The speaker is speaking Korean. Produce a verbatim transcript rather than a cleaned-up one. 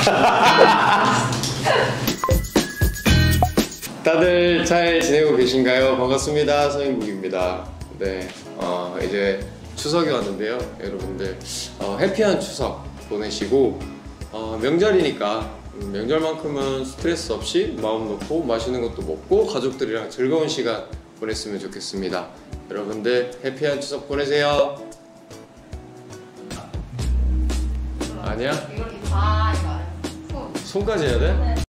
다들 잘 지내고 계신가요? 반갑습니다. 서인국입니다. 네, 어, 이제 추석이 왔는데요. 여러분들 어, 해피한 추석 보내시고 어, 명절이니까 명절만큼은 스트레스 없이 마음 놓고 맛있는 것도 먹고 가족들이랑 즐거운 시간 보냈으면 좋겠습니다. 여러분들 해피한 추석 보내세요. 아니야? 이걸 다 이거 손까지 해야 돼?